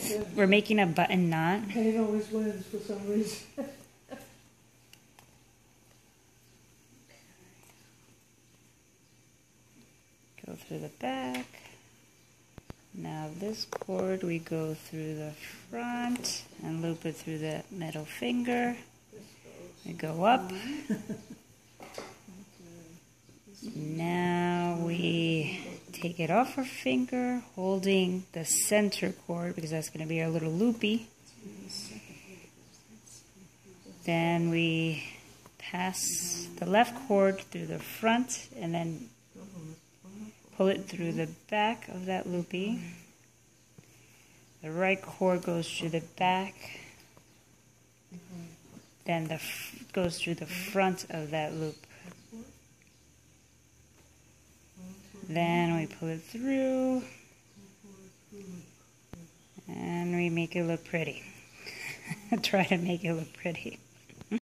we're making a button knot. Pain always wins for some reason. Go through the back. Now this cord we go through the front and loop it through the middle finger. We go up. Now we take it off our finger, holding the center cord because that's going to be our little loopy. Then we pass the left cord through the front and then pull it through the back of that loopy. The right cord goes through the back. Then goes through the front of that loop. Then we pull it through and we make it look pretty. Try to make it look pretty.